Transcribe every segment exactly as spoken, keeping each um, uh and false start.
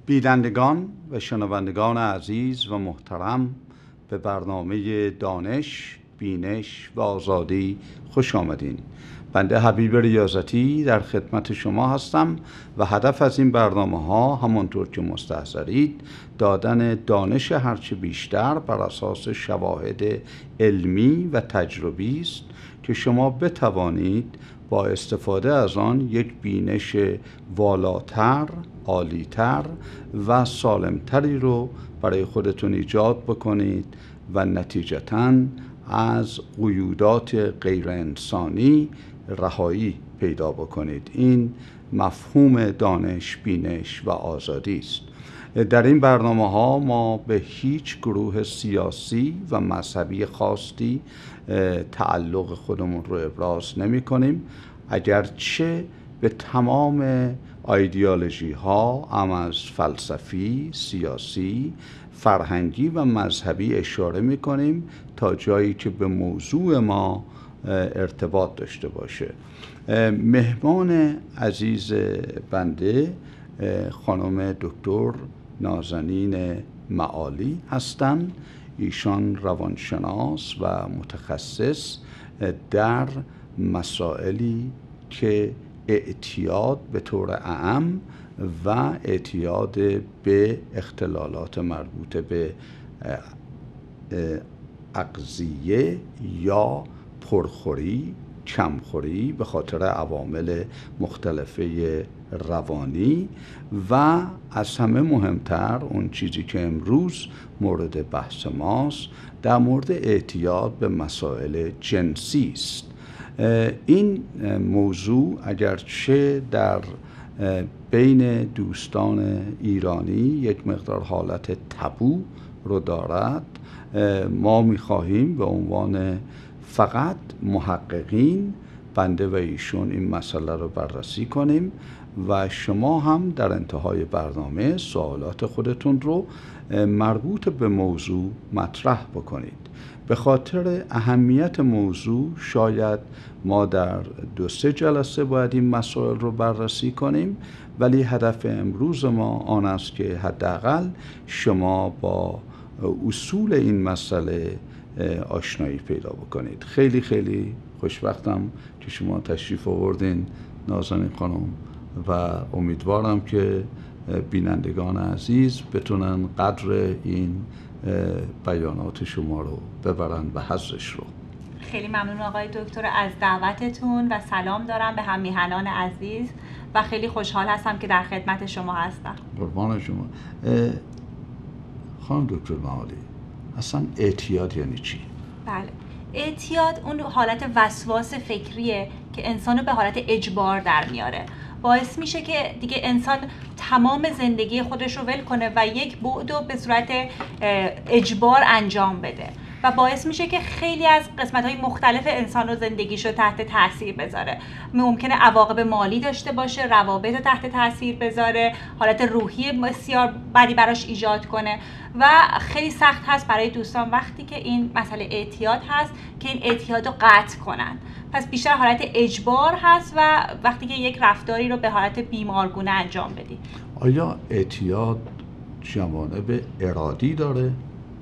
بینندگان و شنوندگان عزیز و محترم، به برنامه دانش، بینش و آزادی خوش آمدین. بنده حبیب ریاضتی در خدمت شما هستم و هدف از این برنامه ها همانطور که مستحضرید دادن دانش هرچه بیشتر بر اساس شواهد علمی و تجربی است که شما بتوانید با استفاده از آن یک بینش والاتر، عالیتر و سالمتری رو برای خودتون ایجاد بکنید و نتیجتاً از قیودات غیر انسانی رهایی پیدا بکنید. این مفهوم دانش، بینش و آزادی است. در این برنامه ها ما به هیچ گروه سیاسی و مذهبی خاصی تعلق خودمون رو ابراز نمی کنیم، اگرچه به تمام ایدئولوژی ها هم از فلسفی، سیاسی، فرهنگی و مذهبی اشاره می کنیم تا جایی که به موضوع ما ارتباط داشته باشه. مهمان عزیز بنده خانم دکتر نازنین معالی هستند. ایشان روانشناس و متخصص در مسائلی که اعتیاد به طور اعم و اعتیاد به اختلالات مربوط به اغذیه یا پرخوری، کمخوری به خاطر عوامل مختلفه روانی و از همه مهمتر اون چیزی که امروز مورد بحث ماست در مورد اعتیاد به مسائل جنسی است. این موضوع اگرچه در بین دوستان ایرانی یک مقدار حالت تابو رو دارد، ما می‌خواهیم به عنوان فقط محققین بنده و ایشون این مسئله رو بررسی کنیم و شما هم در انتهای برنامه سوالات خودتون رو مربوط به موضوع مطرح بکنید. به خاطر اهمیت موضوع شاید ما در دو سه جلسه باید این مسائل رو بررسی کنیم، ولی هدف امروز ما آن است که حداقل شما با اصول این مسئله آشنایی پیدا بکنید. خیلی خیلی خوشبختم که شما تشریف آوردین نازنین خانم و امیدوارم که بینندگان عزیز بتونن قدر این بیانات شما رو ببرن و حظش رو. خیلی ممنون آقای دکتر از دعوتتون و سلام دارم به هم میهنان عزیز و خیلی خوشحال هستم که در خدمت شما هستم. قربان شما. خانم دکتر معالی، اصلا اعتیاد یعنی چی؟ بله، اعتیاد اون حالت وسواس فکریه که انسانو به حالت اجبار در میاره. باعث میشه که دیگه انسان تمام زندگی خودش رو ول کنه و یک بعد رو به صورت اجبار انجام بده و باعث میشه که خیلی از قسمت‌های مختلف انسان رو زندگیش رو تحت تاثیر بذاره. ممکنه عواقب مالی داشته باشه، روابط رو تحت تاثیر بذاره، حالت روحی بسیار بدی براش ایجاد کنه و خیلی سخت هست برای دوستان وقتی که این مسئله اعتیاد هست که این اعتیاد رو قطع کنن. پس بیشتر حالت اجبار هست و وقتی که یک رفتاری رو به حالت بیمارگونه انجام بدی. آیا اعتیاد جوانب ارادی داره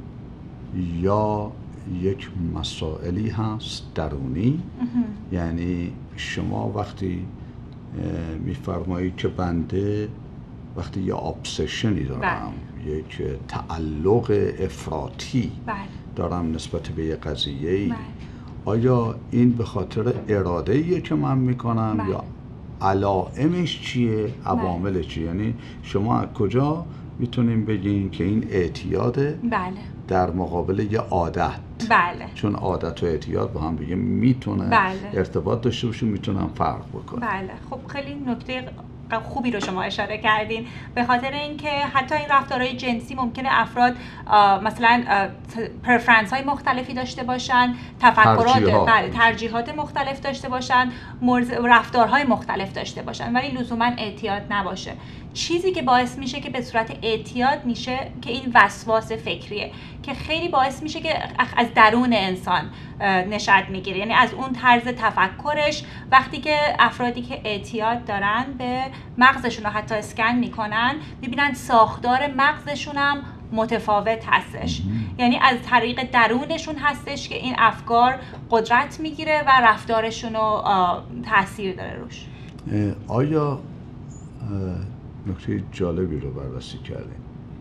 یا یک مسائلی هست درونی؟ یعنی شما وقتی میفرمایید که بنده وقتی یه ابسشنی دارم، بله. یک تعلق افراطی بله. دارم نسبت به یه قضیه‌ای، بله. آیا این به خاطر اراده‌ایه که من میکنم بله. یا علائمش چیه، عوامل بله. چیه؟ یعنی شما از کجا میتونیم بگین که این اعتیاده بله. در مقابل یه عادت؟ بله. چون عادت و اعتیاد با هم دیگه میتونه بله. ارتباط داشته باشه، میتونن فرق بکنه. بله. خب خیلی نکته خوبی رو شما اشاره کردین، به خاطر اینکه حتی این رفتارهای جنسی ممکنه افراد مثلا پرفرنس های مختلفی داشته باشن، تفکرات بله ترجیحات مختلف داشته باشن، رفتارهای مختلف داشته باشن، ولی لزوما اعتیاد نباشه. چیزی که باعث میشه که به صورت اعتیاد میشه که این وسواس فکریه که خیلی باعث میشه که از درون انسان نشأت میگیره، یعنی از اون طرز تفکرش. وقتی که افرادی که اعتیاد دارن به مغزشون رو حتی اسکن میکنن میبینن ساختار مغزشون هم متفاوت هستش، یعنی از طریق درونشون هستش که این افکار قدرت میگیره و رفتارشون رو تاثیر داره روش. آیا نکته جالبی رو بررسی کردیم؟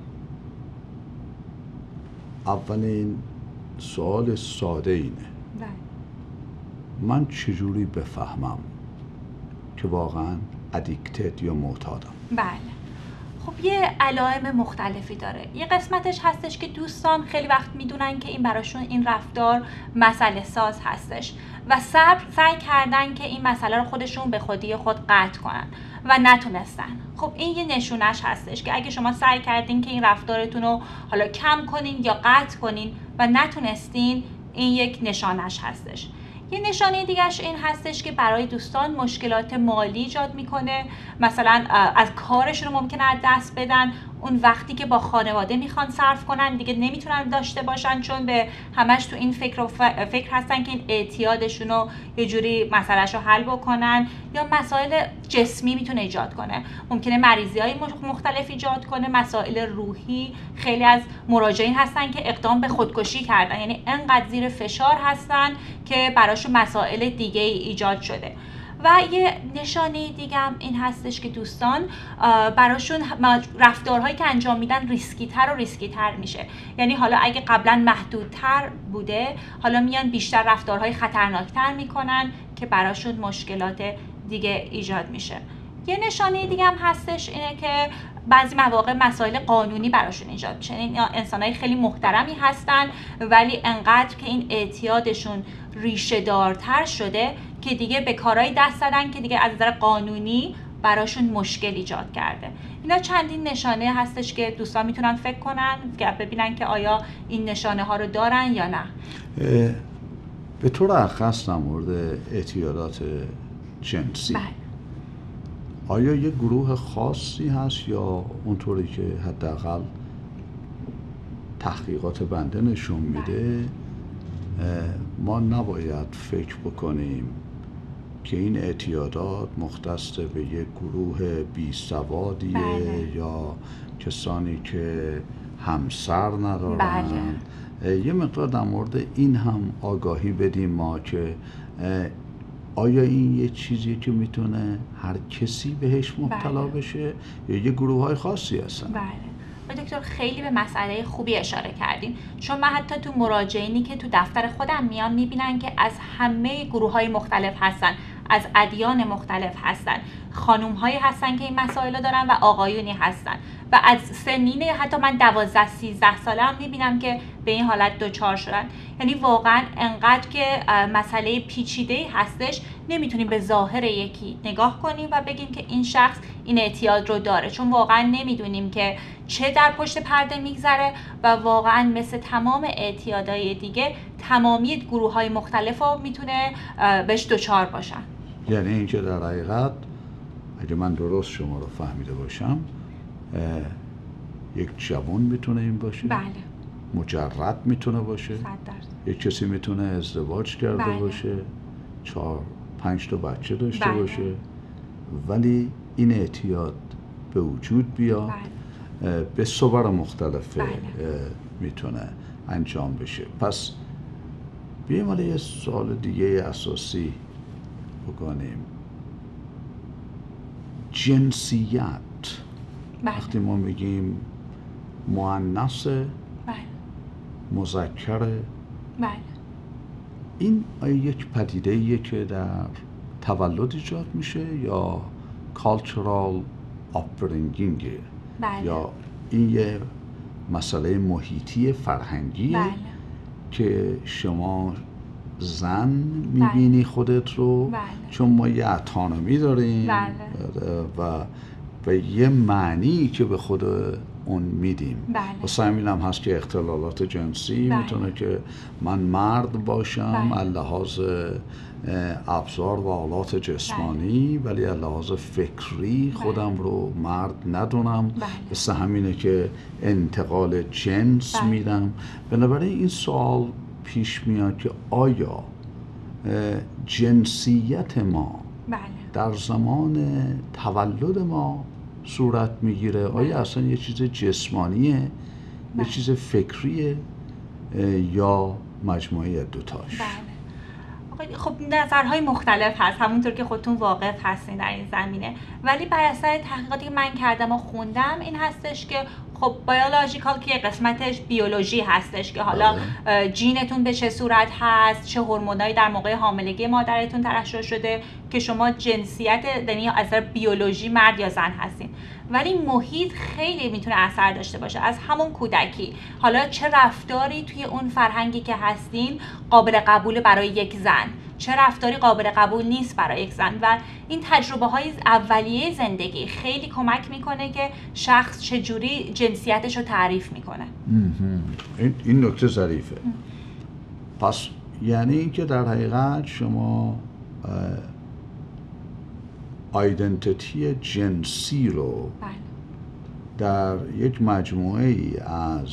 اولین سوال ساده اینه، بله. من چجوری بفهمم که واقعا ادیکتد یا معتادم؟ بله، خب یه علائم مختلفی داره. یه قسمتش هستش که دوستان خیلی وقت میدونن که این براشون این رفتار مسئله ساز هستش و صبر سعی کردن که این مسئله رو خودشون به خودی خود قطع کنن و نتونستن. خب این یه نشونش هستش که اگه شما سعی کردین که این رفتارتون رو حالا کم کنین یا قطع کنین و نتونستین، این یک نشانش هستش. یه نشانه دیگهش این هستش که برای دوستان مشکلات مالی ایجاد میکنه، مثلا از کارشون رو ممکنه از دست بدن، اون وقتی که با خانواده میخوان صرف کنن دیگه نمیتونن داشته باشن چون به همش تو این فکر و فکر هستن که این اعتیادشون رو یه جوری مسئلهش رو حل بکنن. یا مسائل جسمی میتونه ایجاد کنه، ممکنه مریضی های مختلف ایجاد کنه، مسائل روحی. خیلی از مراجعین هستن که اقدام به خودکشی کردن، یعنی انقدر زیر فشار هستن که براشون مسائل دیگه ایجاد شده. و یه نشانه دیگه هم این هستش که دوستان براشون رفتارهایی که انجام میدن ریسکی تر و ریسکی تر میشه، یعنی حالا اگه قبلا محدودتر بوده حالا میان بیشتر رفتارهای خطرناکتر میکنن که براشون مشکلات دیگه ایجاد میشه. یه نشانه دیگه هم هستش اینه که بعضی مواقع مسائل قانونی براشون ایجاد میشه، یعنی انسانای خیلی محترمی هستن ولی انقدر که این اعتیادشون ریشه دارتر شده که دیگه به کارهای دست زدن که دیگه از نظر قانونی براشون مشکل ایجاد کرده. اینا چندین نشانه هستش که دوستان میتونن فکر کنن که ببینن که آیا این نشانه ها رو دارن یا نه. به طور اخص در مورد اعتیادات جنسی، بله. آیا یه گروه خاصی هست یا اونطوری که حداقل تحقیقات بنده نشون میده ما نباید فکر بکنیم که این اعتیادات مختص به یک گروه بیسوادیه بله. یا کسانی که همسر ندارن؟ بله. یه مقدار در مورد این هم آگاهی بدیم ما که آیا این یه چیزیه که میتونه هر کسی بهش مبتلا بله. بشه یا یه گروه های خاصی هستن؟ بله. دکتر خیلی به مسئله خوبی اشاره کردین، چون من حتی تو مراجعینی که تو دفتر خودم میان میبینن که از همه گروه های مختلف هستن، از ادیان مختلف هستن، خانوم هایی هستن که این مسائل دارن و آقایونی هستن و از سنین حتی من دوازده سیزده ساله هم میبینم که به این حالت دوچار شدن. یعنی واقعا انقدر که مسئله پیچیده‌ای هستش نمیتونیم به ظاهر یکی نگاه کنیم و بگیم که این شخص این اعتیاد رو داره، چون واقعا نمیدونیم که چه در پشت پرده میگذره و واقعا مثل تمام اعتیادهای دیگه تمامی گروه های مختلف رو میتونه بهش دوچار باشن. یعنی اینکه در حقیقت اگه من درست شما رو فهمیده باشم یک جوان میتونه این باشه؟ بله. مجرد میتونه باشه؟ صد درصد. یک کسی میتونه ازدواج کرده بله. باشه، چهار پنج تا بچه داشته بله. باشه ولی این اعتیاد به وجود بیاد. بله. به صور مختلف بله. میتونه انجام بشه. پس بیاییم حالا یه سوال دیگه اساسی بکنیم. جنسیت، بله. وقتی ما میگیم مؤنث، بله. مذکر، بله. این آیا یک پدیده ایه که در تولد ایجاد میشه یا cultural upbringing، بله. یا این یه مسئله محیطی فرهنگیه؟ بله. که شما زن میبینی خودت رو؟ بله. چون ما یه اتانومی داریم. بله. و به یه معنی که به خود اون میدیم. بله. واسه همین هم هست که اختلالات جنسی بله. میتونه که من مرد باشم بله. لحاظ ابزار و آلات جسمانی، بله. ولی لحاظ فکری خودم بله. رو مرد ندونم. بله. واسه همینه که انتقال جنس بله. میدم. بنابراین این سوال پیش میاد که آیا جنسیت ما بله. در زمان تولد ما صورت میگیره؟ بله. آیا اصلا یه چیز جسمانیه، بله. یه چیز فکریه، یا مجموعه دوتاش؟ بله. خب نظرهای مختلف هست، همونطور که خودتون واقف هستین در این زمینه، ولی بر اثر تحقیقاتی که من کردم و خوندم این هستش که خب بیولوژیکال که قسمتش بیولوژی هستش که حالا بله. جینتون به چه صورت هست، چه هورمونایی در موقع حاملگی مادرتون ترشح شده که شما جنسیت یعنی از نظر بیولوژی مرد یا زن هستین. ولی محیط خیلی میتونه اثر داشته باشه از همون کودکی. حالا چه رفتاری توی اون فرهنگی که هستین قابل قبول برای یک زن، چه رفتاری قابل قبول نیست برای یک زن، و این تجربه های اولیه زندگی خیلی کمک میکنه که شخص چجوری جنسیتش رو تعریف میکنه. این این نکته ظریفه. پس یعنی اینکه در حقیقت شما آیدنتیتی جنسی رو بله. در یک مجموعه ای از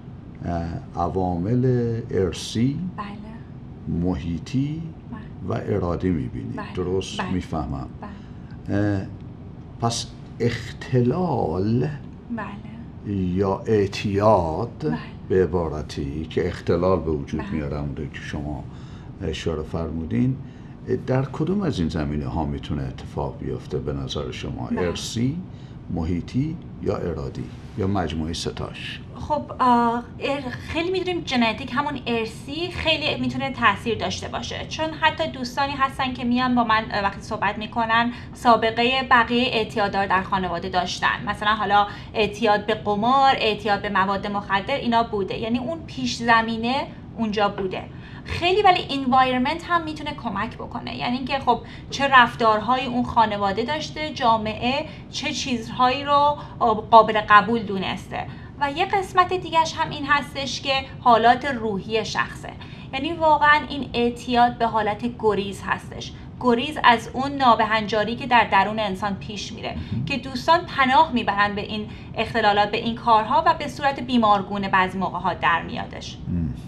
عوامل ارثی، بله. محیطی بله. و ارادی میبینید. بله. درست بله. میفهمم. بله. پس اختلال بله. یا اعتیاد بله. به عبارتی که اختلال به وجود بله. میاره اونده که شما اشاره فرمودین، در کدوم از این زمینه ها میتونه اتفاق بیفته به نظر شما؟ بله. ارثی، محیطی یا ارادی یا مجموعه ستاش؟ خب خیلی میدونیم ژنتیک همون ارثی خیلی میتونه تاثیر داشته باشه، چون حتی دوستانی هستن که میان با من وقتی صحبت میکنن سابقه بقیه اعتیاددار در خانواده داشتن، مثلا حالا اعتیاد به قمار، اعتیاد به مواد مخدر، اینا بوده، یعنی اون پیش زمینه اونجا بوده. خیلی ولی انوایرمنت هم میتونه کمک بکنه، یعنی اینکه خب چه رفتارهایی اون خانواده داشته، جامعه چه چیزهایی رو قابل قبول دونسته. و یه قسمت دیگهش هم این هستش که حالات روحی شخصه، یعنی واقعا این اعتیاد به حالت گریز هستش، گریز از اون نابهنجاری که در درون انسان پیش میره که دوستان پناه میبرن به این اختلالات، به این کارها و به صورت بیمارگونه بعضی موقع ها در میادش.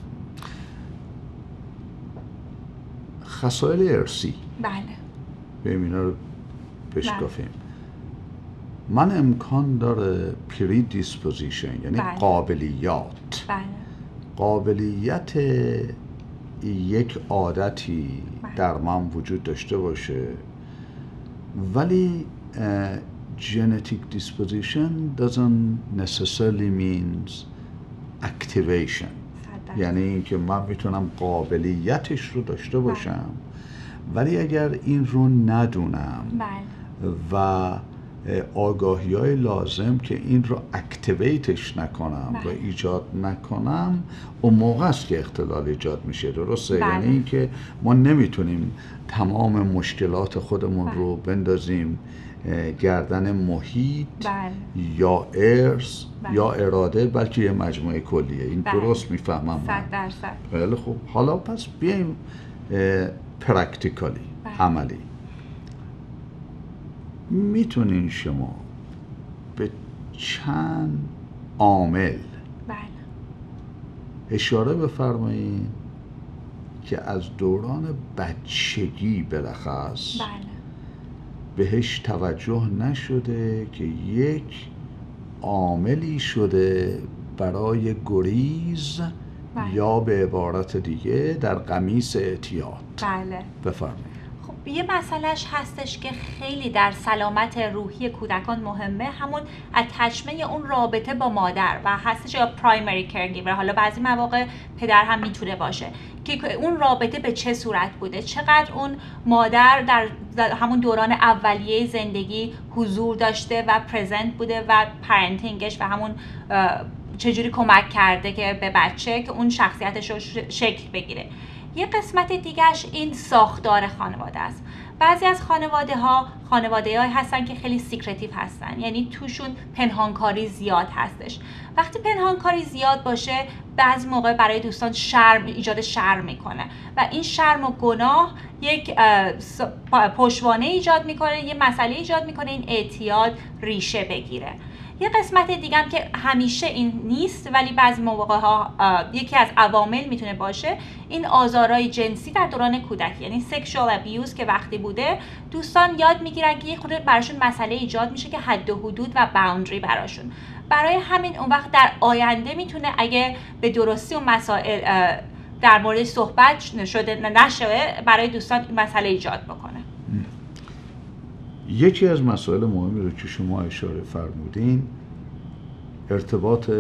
خصایل ارثی بله بریم اینا رو بشکافیم. بله. من امکان داره پری دیسپوزیشن یعنی بله. قابلیات بله. قابلیت یک عادتی بله. در من وجود داشته باشه، ولی uh, genetic disposition doesn't necessarily means activation. یعنی اینکه من میتونم قابلیتش رو داشته باشم بله. ولی اگر این رو ندونم بله. و آگاهی های لازم که این رو اکتیویتش نکنم بله. و ایجاد نکنم، اون موقع است که اختلال ایجاد میشه. درسته؟ بله. یعنی اینکه ما نمیتونیم تمام مشکلات خودمون بله. رو بندازیم گردن محیط بله. یا ارث بله. یا اراده، بلکه یه مجموعه کلیه. این بله. درست میفهمم؟ صد درصد. خیلی خوب. حالا پس بیایم پرکتیکالی بله. عملی. میتونین شما به چند عامل بله. اشاره بفرمایین که از دوران بچگی بالاخص بله. بهش توجه نشده که یک عاملی شده برای گریز بله. یا به عبارت دیگه در قمیص اعتیاد. بله. بفرمایید. یه مسئلهش هستش که خیلی در سلامت روحی کودکان مهمه، همون اتچمنت، اون رابطه با مادر و هستش، یا پرایمری کرگیور، حالا بعضی مواقع پدر هم میتونه باشه، که اون رابطه به چه صورت بوده، چقدر اون مادر در همون دوران اولیه زندگی حضور داشته و پرزنت بوده و پرنتینگش و همون چجوری کمک کرده که به بچه که اون شخصیتش رو شکل بگیره. یه قسمت دیگهش این ساختار خانواده است. بعضی از خانواده ها خانواده های هستن که خیلی سیکرتیو هستن، یعنی توشون پنهانکاری زیاد هستش. وقتی پنهانکاری زیاد باشه بعضی موقع برای دوستان شرم ایجاد شرم میکنه و این شرم و گناه یک پشتوانه ایجاد میکنه، یه مسئله ایجاد میکنه این اعتیاد ریشه بگیره. یه قسمت دیگه هم که همیشه این نیست ولی بعضی موقع ها یکی از عوامل میتونه باشه این آزارهای جنسی در دوران کودکی، یعنی سکشوال ابیوز که وقتی بوده دوستان یاد میگیرن که یه خورده براشون مسئله ایجاد میشه که حد و حدود و باوندری براشون. برای همین اون وقت در آینده میتونه اگه به درستی اون مسائل در مورد صحبت شده نشه برای دوستان مسئله ایجاد بکنه. یکی از مسائل مهمی رو که شما اشاره فرمودین ارتباط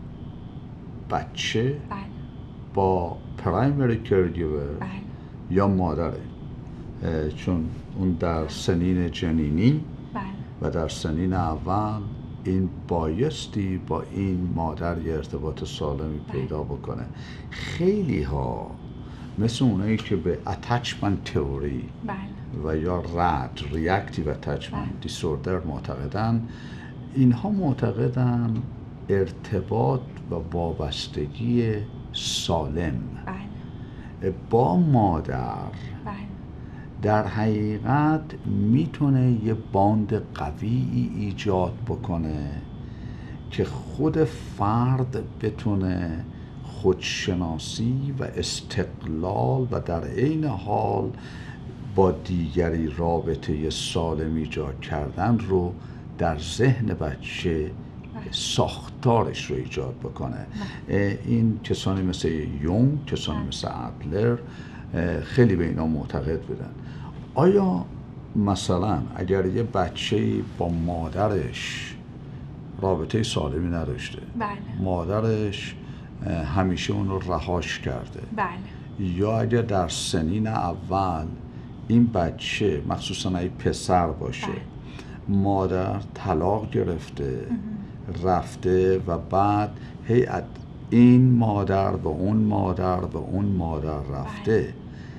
بچه بله. با پرایمری کیرگیور بله. یا مادره، چون اون در سنین جنینی بله. و در سنین اول این بایستی با این مادر یه ارتباط سالمی پیدا بکنه. خیلی ها مثل اونایی که به اتچمنت تئوری و یا رد ریاکتیو اتچمنت دیسوردر معتقدن، اینها معتقدن ارتباط و وابستگی سالم بله. با مادر بله. در حقیقت میتونه یه باند قوی ایجاد بکنه که خود فرد بتونه خودشناسی و استقلال و در عین حال با دیگری رابطه سالم ایجاد کردن رو در ذهن بچه ساختارش رو ایجاد بکنه. این کسانی مثل یونگ، کسانی مثل ادلر خیلی به اینا معتقد بودن. آیا مثلا اگر یه بچه با مادرش رابطه سالمی نداشته بله. مادرش همیشه اون رو رهاش کرده بله. یا اگر در سنین اول این بچه مخصوصا اگه پسر باشه بله. مادر طلاق گرفته رفته و بعد هی این مادر به اون مادر به اون مادر رفته بله.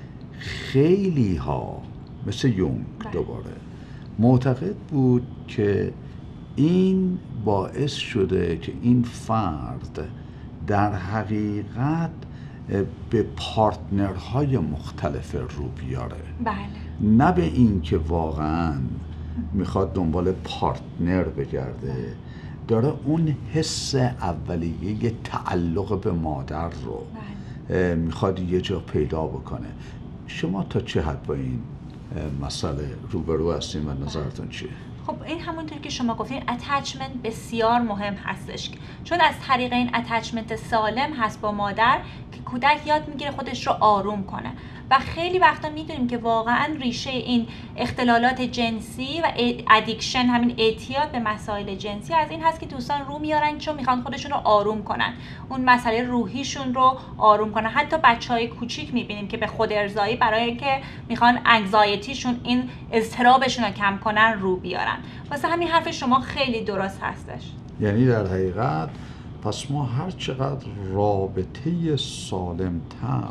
خیلی ها مثل یونگ بله. دوباره معتقد بود که این باعث شده که این فرد در حقیقت به پارتنرهای مختلف رو بیاره بله. نه به این که واقعا میخواد دنبال پارتنر بگرده، داره اون حس اولیه تعلق به مادر رو بله. میخواد یه جا پیدا بکنه. شما تا چه حد با این مسئله روبرو هستین و نظرتون چیه؟ خب این همونطور که شما گفتین اتچمنت بسیار مهم هستش، چون از طریق این اتچمنت سالم هست با مادر که کودک یاد میگیره خودش رو آروم کنه و خیلی وقتا میدونیم که واقعا ریشه این اختلالات جنسی و ادیکشن، همین اعتیاد به مسائل جنسی، از این هست که دوستان رو میارن چون میخوان خودشون رو آروم کنن، اون مسئله روحیشون رو آروم کنن. حتی بچهای کوچیک میبینیم که به خود ارضایی برای اینکه میخوان انگزایتیشون، این اضطرابشون رو کم کنن، رو بیارن. واسه همین حرف شما خیلی درست هستش. یعنی در حقیقت پس ما هر چقدر رابطه سالمتر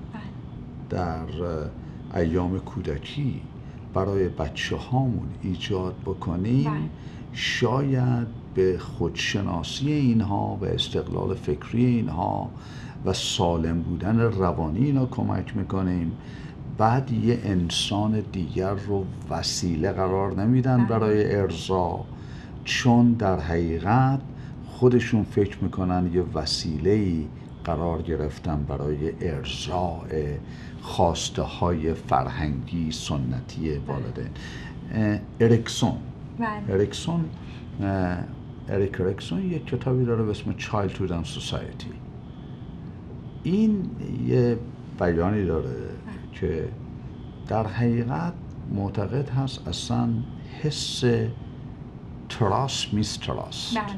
در ایام کودکی برای بچه هامون ایجاد بکنیم بله. شاید به خودشناسی اینها و استقلال فکری اینها و سالم بودن روانی اینا کمک میکنیم. بعد یه انسان دیگر رو وسیله قرار نمیدن بله. برای ارضا، چون در حقیقت خودشون فکر میکنن یه وسیله‌ای قرار گرفتن برای ارضاء خواسته های فرهنگی سنتی والدین. اریکسون بله. اریکسون اریک اریکسون یک کتابی داره به اسم Childhood and Society. این یه بیانی داره بله. که در حقیقت معتقد هست اصلا حس تراست میستراست بله.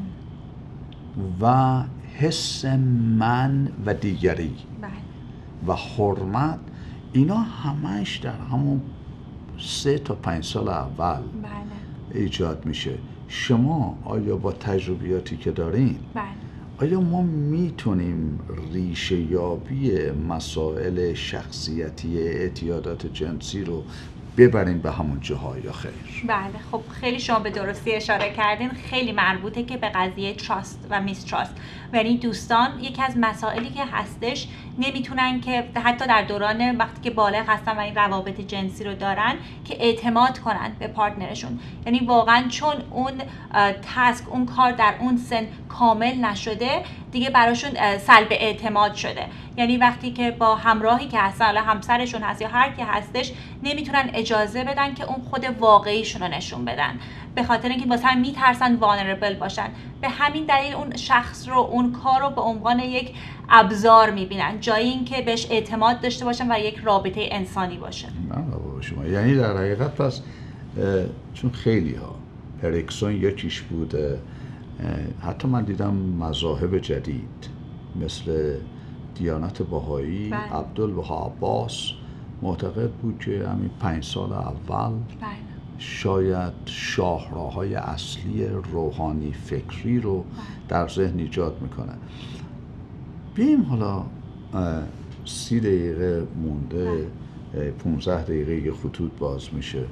و حس من و دیگری بله. و حرمت، اینا همش در همون سه تا پنج سال اول بله. ایجاد میشه. شما آیا با تجربیاتی که دارین بله. آیا ما میتونیم ریشه یابی مسائل شخصیتی اعتیادات جنسی رو ببریم به همون جاهای خیر. بله خب خیلی شما به درستی اشاره کردین، خیلی مربوطه که به قضیه تراست و میستراست. یعنی دوستان یکی از مسائلی که هستش نمیتونن که حتی در دوران وقتی که بالغ هستن و این روابط جنسی رو دارن که اعتماد کنن به پارتنرشون. یعنی واقعا چون اون تاسک اون کار در اون سن کامل نشده دیگه براشون سلب اعتماد شده. یعنی وقتی که با همراهی که هستن، حالا همسرشون هست یا هر کی هستش، نمیتونن اجازه بدن که اون خود واقعیشون رو نشون بدن، به خاطر اینکه واسه هم میترسن وانربل باشن. به همین دلیل اون شخص رو، اون کار رو به عنوان یک ابزار میبینن، جایی اینکه بهش اعتماد داشته باشن و یک رابطه انسانی باشه. نه بابا شما، یعنی در حقیقت پس چون خیلی ها اریکسون یکیش بوده، حتی من دیدم مذاهب جدید مثل دیانت بهایی، عبدالبها عباس معتقد بود که همین پنج سال اول بله. شاید شاهراهای اصلی روحانی فکری رو در ذهن ایجاد میکنه. بیایم حالا سی دقیقه مونده، پونزده دقیقه یه خطوط باز میشه.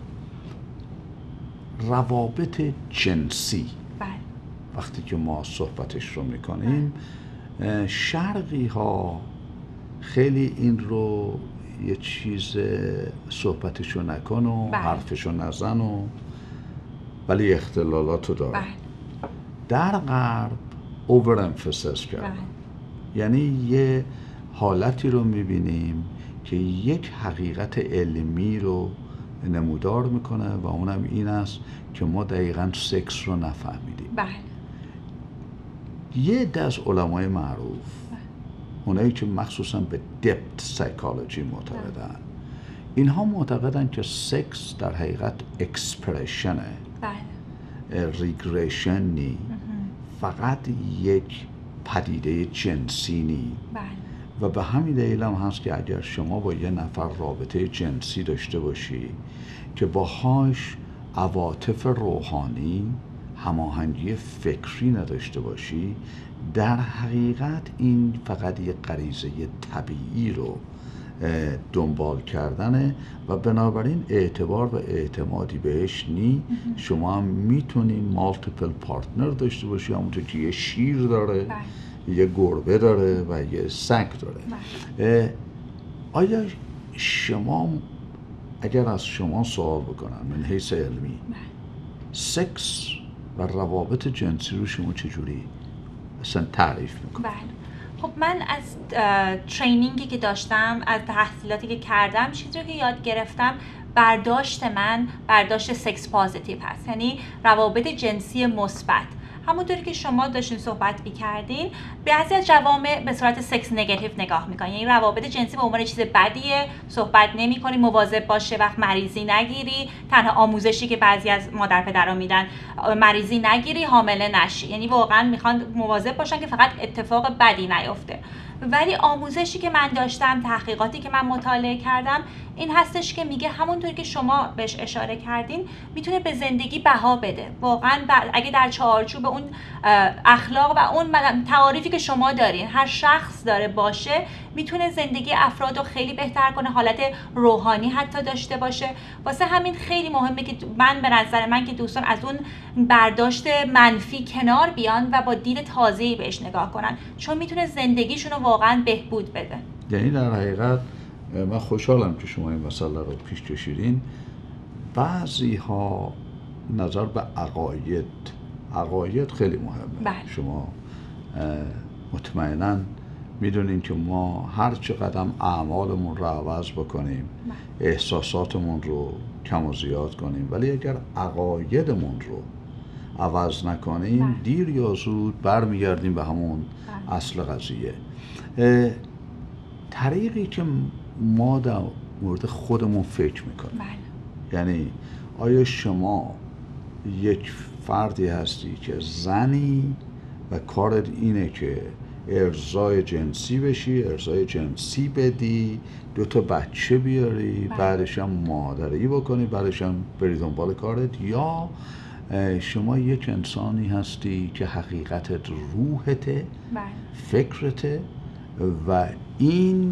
روابط جنسی بله. وقتی که ما صحبتش رو میکنیم بله. شرقی ها خیلی این رو یه چیز صحبتشو نکن و بله. حرفشو نزن و ولی اختلالاتو داره بله. در غرب اوور امفسیس کردن بله. یعنی یه حالتی رو میبینیم که یک حقیقت علمی رو نمودار میکنه و اونم این است که ما دقیقاً سکس رو نفهمیدیم بله. یه عده از علمای معروف اونایی که مخصوصاً به دپت سایکولوژی معتقدن، اینها معتقدن که سکس در حقیقت اکسپرشنه بله. ریگریشن نی، فقط یک پدیده جنسی نی بله. و به همین دلیل هم هست که اگر شما با یه نفر رابطه جنسی داشته باشی که باهاش عواطف روحانی، هماهنگی فکری نداشته باشی، در حقیقت این فقط یک غریزه طبیعی رو دنبال کردنه و بنابراین اعتبار و اعتمادی بهش نی. شما هم میتونین مالتیپل پارتنر داشته باشی، همونطور که یه شیر داره بله. یه گربه داره و یه سگ داره بله. آیا شما اگر از شما سوال بکنن من حیث علمی بله. سکس و روابط جنسی رو شما چجوری اصلا تعریف میکنم؟ بله. خب من از ترینینگی که داشتم، از تحصیلاتی که کردم، چیزی که یاد گرفتم، برداشت من برداشت سکس پازیتیو هست، یعنی روابط جنسی مثبت. همونطوری که شما داشتین صحبت می‌کردین، بعضی از جوامع به صورت سکس نگاتیو نگاه می‌کنن، یعنی روابط جنسی به عنوان چیز بدیه، صحبت نمی‌کنی، مواظب باشه وقت مریضی نگیری. تنها آموزشی که بعضی از مادر پدرها میدن مریضی نگیری، حامله نشی، یعنی واقعا میخوان مواظب باشن که فقط اتفاق بدی نیفته. ولی آموزشی که من داشتم، تحقیقاتی که من مطالعه کردم، این هستش که میگه همونطور که شما بهش اشاره کردین میتونه به زندگی بها بده. واقعا اگه در چارچوب اون اخلاق و اون تعاریفی که شما دارین هر شخص داره باشه، میتونه زندگی افراد رو خیلی بهتر کنه، حالت روحانی حتی داشته باشه. واسه همین خیلی مهمه که من به نظر من که دوستان از اون برداشت منفی کنار بیان و با دید تازه‌ای بهش نگاه کنن، چون میتونه زندگیشون رو واقعا بهبود بده. یعنی در حقیقت من خوشحالم که شما این مسئله رو پیش کشیدین. بعضی ها نظر به عقاید عقاید خیلی مهمه بله. شما مطمئناً میدونین که ما هر چقدر اعمالمون رو عوض بکنیم بله. احساساتمون رو کم و زیاد کنیم، ولی اگر عقایدمون رو عوض نکنیم بله. دیر یا زود برمیگردیم به همون بله. اصل قضیه. طریقی که ما در مورد خودمون فکر میکنیم بله. یعنی آیا شما یک فردی هستی که زنی و کارت اینه که ارضای جنسی بشی، ارضای جنسی بدی، دو تا بچه بیاری بله. بعدش هم مادری بکنی، بعدش هم بری دنبال کارت، یا شما یک انسانی هستی که حقیقتت روحته بله. فکرته و این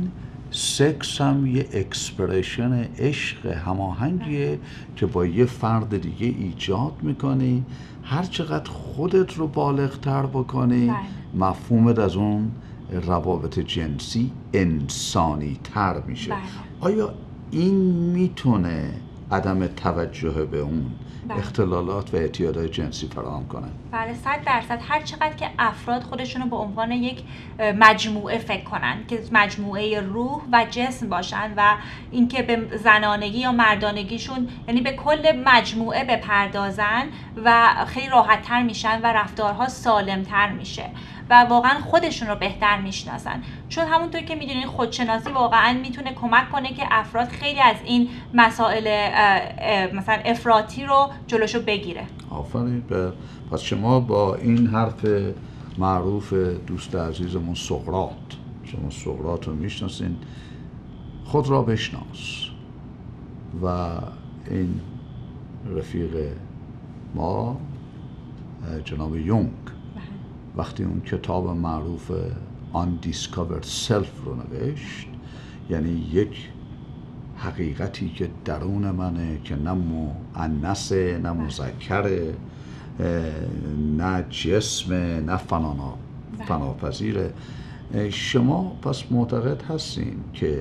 سکس هم یه اکسپرشن عشق هماهنگیه که با یه فرد دیگه ایجاد میکنی. هر چقدر خودت رو بالغتر بکنی بله. مفهومت از اون روابط جنسی انسانی تر میشه. بله. آیا این میتونه عدم توجه به اون بله. اختلالات و اعتیادهای جنسی فراهم کنه؟ بله، صد درصد. هر چقدر که افراد خودشون رو به عنوان یک مجموعه فکر کنن که مجموعه روح و جسم باشن و اینکه به زنانگی یا مردانگیشون یعنی به کل مجموعه بپردازن و خیلی راحت‌تر میشن و رفتارها سالم‌تر میشه و واقعا خودشون رو بهتر میشناسن. چون همونطور که میدونین خودشناسی واقعا میتونه کمک کنه که افراد خیلی از این مسائل مثلا افراطی رو جلوشو بگیره. آفرین. پس شما با این حرف معروف دوست عزیزمون سقراط، شما سقراط رو میشناسین، خود را بشناس، و این رفیق ما جناب یونگ وقتی اون کتاب معروف Undiscovered Self رو نوشت، یعنی یک حقیقتی که درون منه که نه مؤنثه نه مذکره، نه جسمه نه فنانا فناپذیره. شما پس معتقد هستین که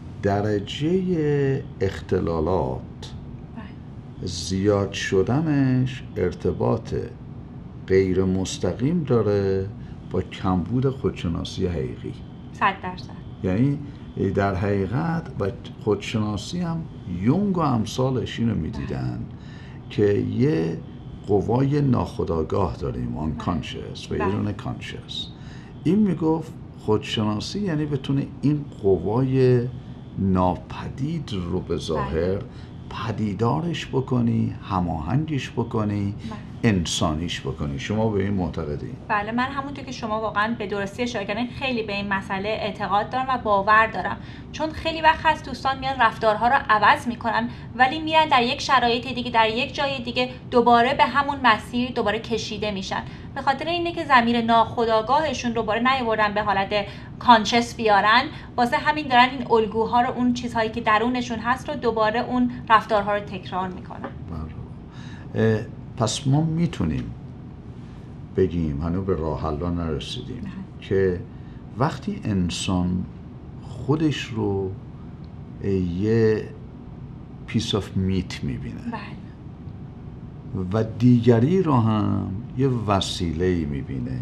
درجه اختلالات زیاد شدنش ارتباط غیر مستقیم داره با کمبود خودشناسی حقیقی. صد درصد. یعنی در حقیقت و خودشناسی هم یونگ و امثالش اینو میدیدن که یه قوای ناخودآگاه داریم، unconscious و یه دونه conscious. این میگفت خودشناسی یعنی بتونه این قوای ناپدید رو به ظاهر پدیدارش بکنی، هماهنگش بکنی، انسانیش بکنی. شما به این معتقدین؟ بله، من همونطور که شما واقعا به درستی اشاره کردین خیلی به این مسئله اعتقاد دارم و باور دارم. چون خیلی وقت هست دوستان میان رفتارها رو عوض میکنن ولی میرن در یک شرایط دیگه، در یک جای دیگه دوباره به همون مسیر دوباره کشیده میشن. به خاطر اینه که ضمیر ناخودآگاهشون دوباره نیاوردن به حالت کانشس بیارن، واسه همین دارن این الگوها رو، اون چیزهایی که درونشون هست رو دوباره اون رفتارها رو تکرار میکنن. پس ما میتونیم بگیم، هنوز به راه حل نرسیدیم، که وقتی انسان خودش رو یه پیس آف میت میبینه و دیگری رو هم یه وسیله‌ای میبینه،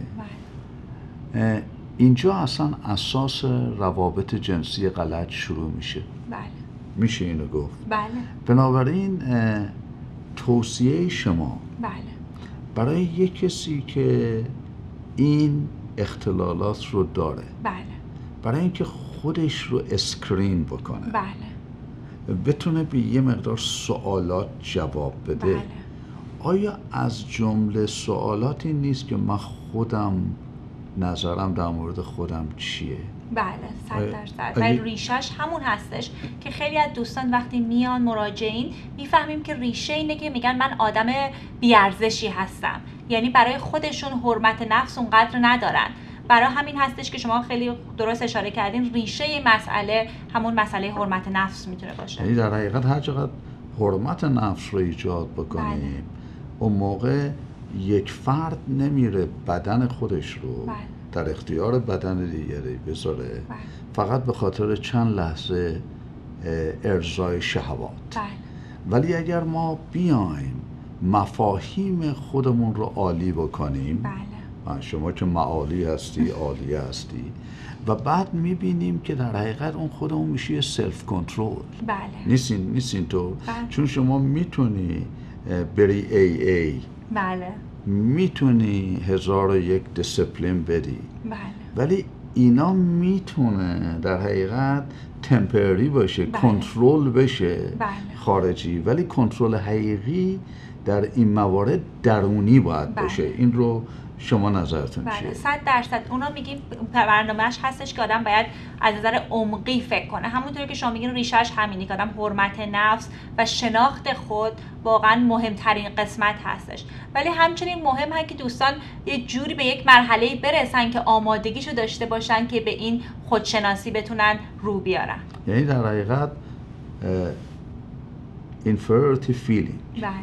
اینجا اصلا اساس روابط جنسی غلط شروع میشه. بله. میشه اینو گفت؟ بله. بنابراین توصیه شما بله. برای یک کسی که این اختلالات رو داره، بله، برای اینکه خودش رو اسکرین بکنه، بله، بتونه به یه مقدار سوالات جواب بده، بله. آیا از جمله سوالاتی نیست که من خودم نظرم در مورد خودم چیه؟ بله، صد درصد. و ریشش همون هستش که خیلی از دوستان وقتی میان مراجعین میفهمیم که ریشه اینه که میگن من آدم بیارزشی هستم، یعنی برای خودشون حرمت نفس اونقدر ندارن. برای همین هستش که شما خیلی درست اشاره کردین، ریشه مسئله همون مسئله حرمت نفس میتونه باشه. یعنی در حقیقت هر چقدر حرمت نفس رو ایجاد بکنیم، بله، اون موقع یک فرد نمیره بدن خودش رو، بله، در اختیار بدن دیگری بذاره، بله، فقط به خاطر چند لحظه ارضای شهوات. بله. ولی اگر ما بیایم مفاهیم خودمون رو عالی بکنیم، بله، شما که معالی هستی عالی هستی، و بعد میبینیم که در حقیقت اون خودمون میشه سلف کنترل. بله. نیستین نیستین تو، بله. چون شما میتونی بری ای ای، بله، میتونی هزار و یک دیسپلین بدی، بله، ولی اینا میتونه در حقیقت تمپرری باشه، بله، کنترل بشه، بله، خارجی، ولی کنترل حقیقی در این موارد درونی باید، بله، باشه. این رو شما نظرتون بله چیه؟ صد درصد اونا میگیم برنامهش هستش که آدم باید از نظر عمقی فکر کنه، همونطوری که شما میگین ریشش همینی که آدم حرمت نفس و شناخت خود واقعا مهمترین قسمت هستش. ولی همچنین مهم هست که دوستان یه جوری به یک مرحله برسن که آمادگیشو داشته باشن که به این خودشناسی بتونن رو بیارن. یعنی در حقیقت inferiority feeling بله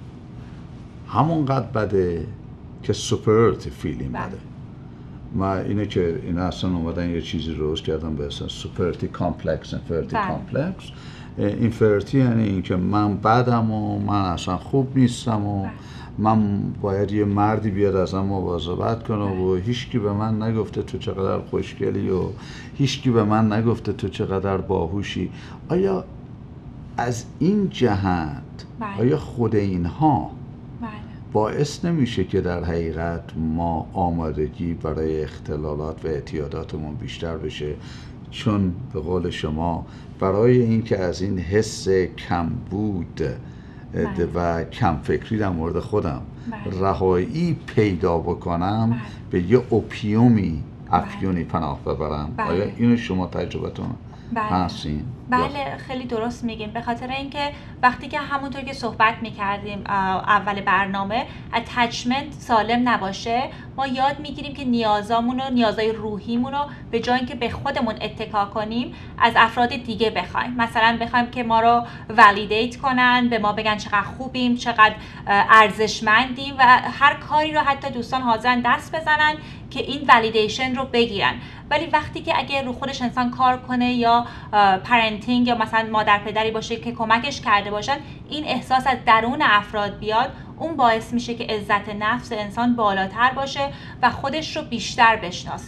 همونقدر بده که superiority feeling بله. بده. ما اینه که این اصلا اومدن یه چیزی روز کردن به اسم superiority complex inferiority بله. complex. inferiority یعنی این که من بدم و من اصلا خوب نیستم و بله. من باید یه مردی بیاد ازم مواظبت کنه و هیچکی به من نگفته تو چقدر خوشگلی و هیچکی به من نگفته تو چقدر باهوشی. آیا از این جهت بله. آیا خود اینها بله. باعث نمیشه که در حقیقت ما آمادگی برای اختلالات و اعتیاداتمون بیشتر بشه؟ چون به قول شما برای اینکه از این حس کمبود بله. و کم فکری در مورد خودم بله. رهایی پیدا بکنم بله. به یه اوپیومی افیونی پناه ببرم. بله. آیا اینو شما تجربتون بله. هستین؟ بله خیلی درست میگین، به خاطر اینکه وقتی که همونطور که صحبت میکردیم اول برنامه اتچمنت سالم نباشه، ما یاد میگیریم که نیازامون و نیازهای روحیمون رو به جای اینکه به خودمون اتکا کنیم از افراد دیگه بخوایم. مثلا بخوایم که ما رو ولیدیت کنن، به ما بگن چقدر خوبیم، چقدر ارزشمندیم و هر کاری رو حتی دوستان حاضرن دست بزنن که این ولیدیشن رو بگیرن. ولی وقتی که اگه رو خودش انسان کار کنه یا پرنتینگ یا مثلا مادر پدری باشه که کمکش کرده باشن، این احساس از درون افراد بیاد، اون باعث میشه که عزت نفس انسان بالاتر باشه و خودش رو بیشتر بشناسه.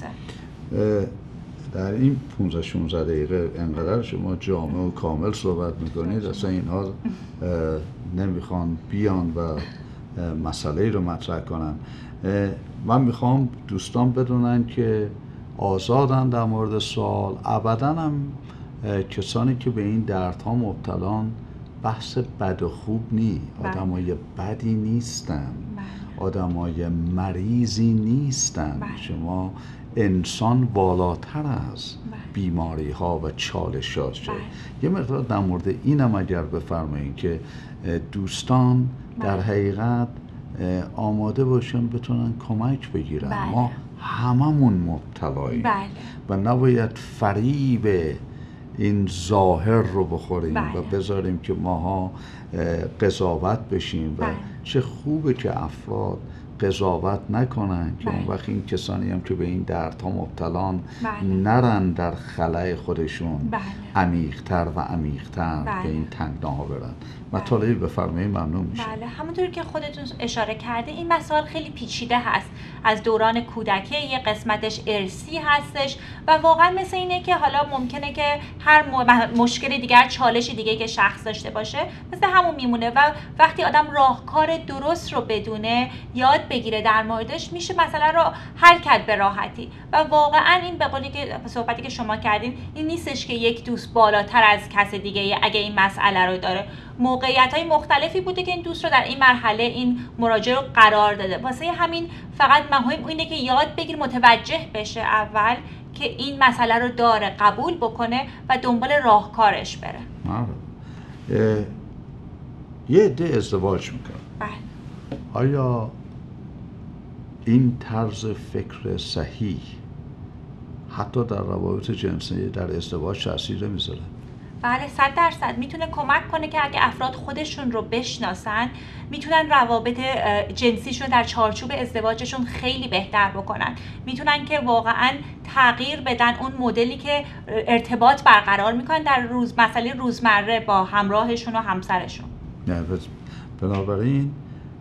در این پانزده شانزده دقیقه انقدر شما جامع و کامل صحبت میکنید، اصلا اینها نمیخوان بیان و مسئله رو مطرح کنن. من میخوام دوستان بدونن که آزادن در مورد سوال. ابداً هم کسانی که به این دردها مبتلان بحث بد و خوب نی، آدمای بدی نیستن، آدمای مریضی نیستن. شما انسان بالاتر از بیماری ها و چالشات شد. یه مقدار در مورد اینم اگر بفرمایید که دوستان در حقیقت آماده باشن بتونن کمک بگیرن. بله. ما هممون مبتلاییم. بله. و نباید فریب این ظاهر رو بخوریم. بله. و بذاریم که ماها قضاوت بشیم. بله. و چه خوبه که افراد قضاوت نکنن که بله. اون وقت این کسانی هم که به این دردها مبتلان بله. نرن در خلأ خودشون بله. عمیق‌تر و عمیق‌تر بله. به این تنگناها برن. مطالبی بفرمایید ممنون میشه. بله همونطور که خودتون اشاره کرده این مسائل خیلی پیچیده هست، از دوران کودکی، یه قسمتش ارثی هستش و واقعا مثل اینه که حالا ممکنه که هر مشکل دیگر، چالش دیگه که شخص داشته باشه مثل همون میمونه و وقتی آدم راهکار درست رو بدونه، یاد بگیره در موردش، میشه مثلا رو حل کرد به راحتی. و واقعا این به قولی که صحبتی که شما کردین این نیستش که یک دوست بالاتر از کس دیگه اگه این مسئله رو داره. موقعیت‌های مختلفی بوده که این دوست رو در این مرحله این مراجعه رو قرار داده. واسه همین فقط مهم اینه که یاد بگیر، متوجه بشه اول که این مسئله رو داره، قبول بکنه و دنبال راهکارش بره. آره. یه عده ازدواج میکنه. بله. آیا این طرز فکر صحیح حتی در روابط جنسی در ازدواج تاثیر میذاره؟ بله صد درصد میتونه کمک کنه که اگه افراد خودشون رو بشناسن میتونن روابط جنسیشون در چارچوب ازدواجشون خیلی بهتر بکنن، میتونن که واقعا تغییر بدن اون مدلی که ارتباط برقرار میکنن در روز مسئله روزمره با همراهشون و همسرشون. نه بنابراین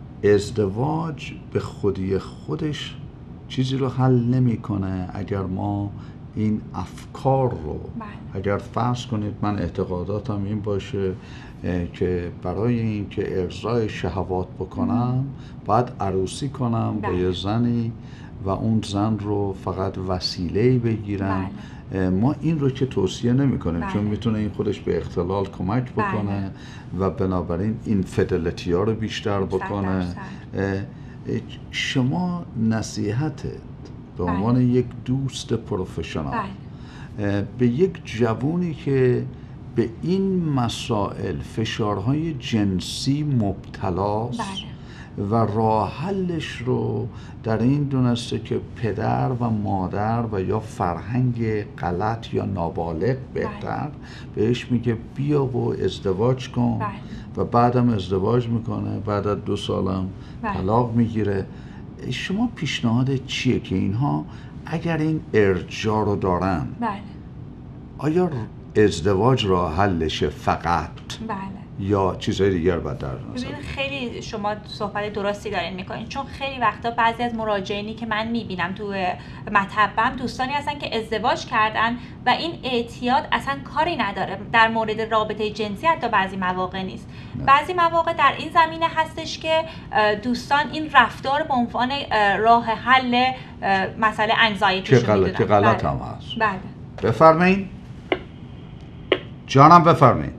ازدواج به خودی خودش چیزی رو حل نمیکنه اگر ما این افکار رو بله. اگر فرض کنید من اعتقاداتم این باشه که برای این که ارضای شهوات بکنم باید عروسی کنم با یه زنی و اون زن رو فقط وسیله‌ای بگیرم. بله. ما این رو که توصیه نمی کنیم. بله. چون میتونه این خودش به اختلال کمک بکنه. بله. و بنابراین این فدلیتی ها رو بیشتر بکنه. شما نصیحتت به عنوان بله. یک دوست پروفشنال بله. به یک جوونی که به این مسائل فشارهای جنسی مبتلاست بله. و راه حلش رو در این دونسته که پدر و مادر و یا فرهنگ غلط یا نابالغ بهتر بله. بهش میگه بیا و ازدواج کن بله. و بعدم ازدواج میکنه، بعد از دو سالم بله. طلاق میگیره. شما پیشنهاد چیه که اینها اگر این ارجاع رو دارن بله. آیا ازدواج راه حلشه فقط بله. یا چیزهای دیگر باید در نظر؟ ببینید خیلی شما صحبت درستی دارین میکنین، چون خیلی وقتا بعضی از مراجعینی که من میبینم تو مطبم دوستانی هستن که ازدواج کردن و این اعتیاد اصلا کاری نداره در مورد رابطه جنسی، حتی بعضی مواقع نیست. نه. بعضی مواقع در این زمینه هستش که دوستان این رفتار به عنوان راه حل مسئله انزایتیشون میدونن که غلط هم هست. بله. بفرمایین جانم، بفرمایین.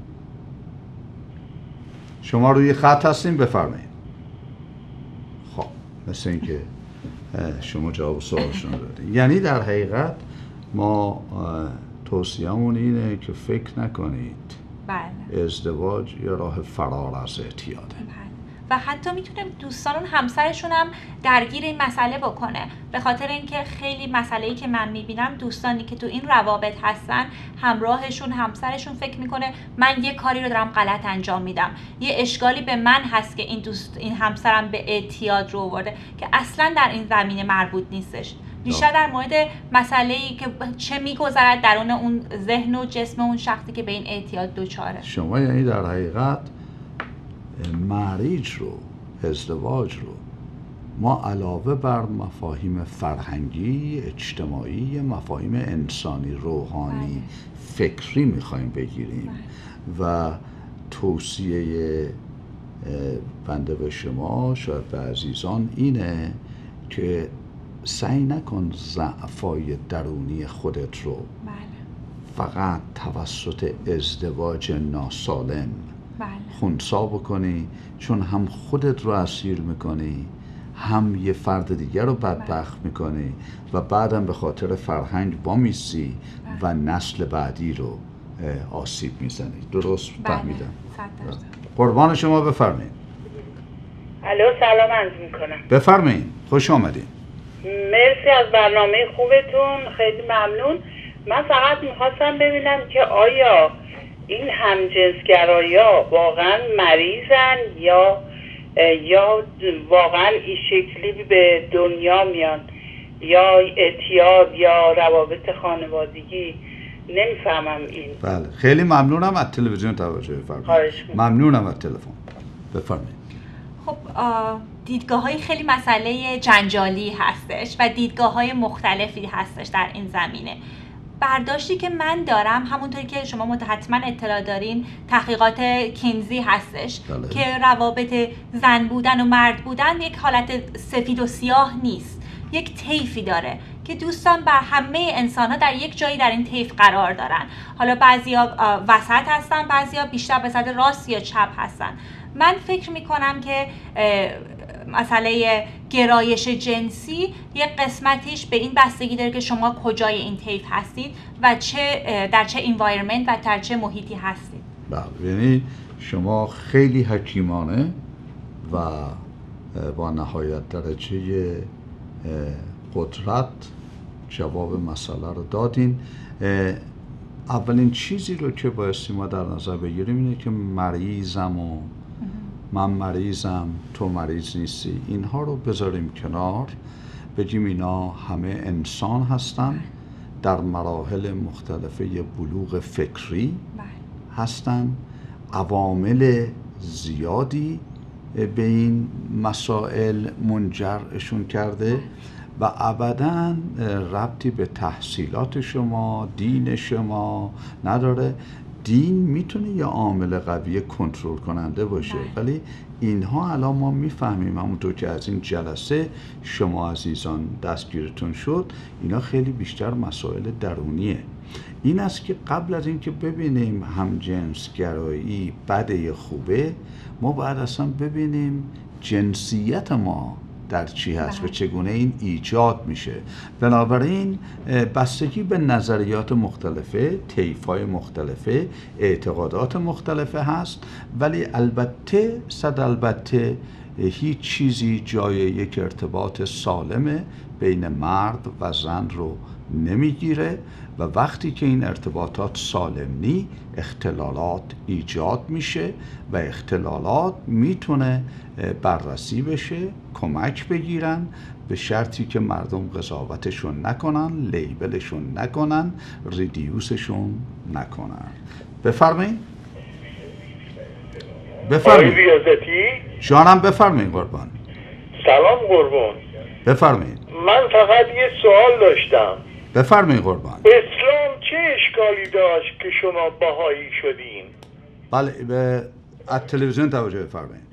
شما روی خط هستین، بفرمایید. خب مثل این که شما جواب سوالشون دادین. یعنی در حقیقت ما توصیه‌مون اینه که فکر نکنید بله. ازدواج یا راه فرار از اعتیاده. بله. و حتی میتونه دوستان همسرشون هم درگیر این مسئله بکنه، به خاطر اینکه خیلی مسئله‌ای که من میبینم دوستانی که تو این روابط هستن همراهشون همسرشون فکر میکنه من یه کاری رو دارم غلط انجام میدم، یه اشکالی به من هست که این دوست این همسرم به اعتیاد رو آورده، که اصلا در این زمینه مربوط نیستش. بیشتر در مورد مسئله‌ای که چه میگذرد درون اون ذهن و جسم اون شخصی که به این اعتیاد دچاره. شما یعنی در حقیقت مریج رو، ازدواج رو ما علاوه بر مفاهیم فرهنگی، اجتماعی، مفاهیم انسانی، روحانی، بله. فکری میخوایم بگیریم. بله. و توصیه بنده به شما، شاید به عزیزان، اینه که سعی نکن ضعفای درونی خودت رو بله. فقط توسط ازدواج ناسالم بله. خنثی بکنی، چون هم خودت رو اسیر میکنی، هم یه فرد دیگر رو بدبخت بله. میکنی و بعدم به خاطر فرهنگ وامیسی بله. و نسل بعدی رو آسیب میزنی. درست بله. فهمیدم؟ قربان شما، بفرمایید. الو، سلام عرض میکنم. بفرمایید، خوش آمدین. مرسی از برنامه خوبتون، خیلی ممنون. من فقط میخواستم ببینم که آیا این همجنسگرایا واقعا مریضن یا یا واقعا این شکلی به دنیا میان، یا اعتیاد یا روابط خانوادگی، نمیفهمم این. بله، خیلی ممنونم از تلویزیون توجه فرمایید. ممنونم از تلفن. بفرمایید. خب دیدگاه های خیلی مسئله جنجالی هستش و دیدگاه های مختلفی هستش در این زمینه. برداشتی که من دارم، همونطوری که شما حتما اطلاع دارین، تحقیقات کینزی هستش بله. که روابط زن بودن و مرد بودن یک حالت سفید و سیاه نیست، یک طیفی داره که دوستان بر همه انسان ها در یک جایی در این طیف قرار دارن. حالا بعضیا وسط هستن، بعضیا بیشتر به سمت راست یا چپ هستن. من فکر میکنم که مسئله گرایش جنسی یک قسمتیش به این بستگی داره که شما کجای این طیف هستید و چه در چه انوایرمنت و در چه محیطی هستید. بله، یعنی شما خیلی حکیمانه و با نهایت درجه قدرت جواب مسئله رو دادین. اولین چیزی رو که بایستی ما در نظر بگیریم اینه که مریضم و من مریضم، تو مریض نیستی، اینها رو بذاریم کنار، بگیم اینا همه انسان هستن، در مراحل مختلفه بلوغ فکری هستن، عوامل زیادی به این مسائل منجرشون کرده و ابداً ربطی به تحصیلات شما، دین شما نداره. دین میتونه یه عامل قوی کنترل کننده باشه، ولی اینها الان ما میفهمیم، همونطور که از این جلسه شما عزیزان دستگیرتون شد، اینا خیلی بیشتر مسائل درونیه. این است که قبل از اینکه ببینیم همجنسگرایی بده یا خوبه، ما باید اصلا ببینیم جنسیت ما در چی هست و بله. چگونه این ایجاد میشه. بنابراین بستگی به نظریات مختلفه، طیف‌های مختلفه، اعتقادات مختلفه هست، ولی البته صد البته هیچ چیزی جای یک ارتباط سالم بین مرد و زن رو نمیگیره و وقتی که این ارتباطات سالم نی، اختلالات ایجاد میشه و اختلالات میتونه بررسی بشه، کمک بگیرن، به شرطی که مردم قضاوتشون نکنن، لیبلشون نکنن، ریدیوسشون نکنن. بفرمایید. بفرمایید. آقای ریاضتی؟ جانم بفرمایید قربان. سلام قربان. بفرمایید. من فقط یه سوال داشتم. بفرمایید قربان. اسلام چه اشکالی داشت که شما بهایی شدین؟ بله، به از تلویزیون توجه بفرمایید.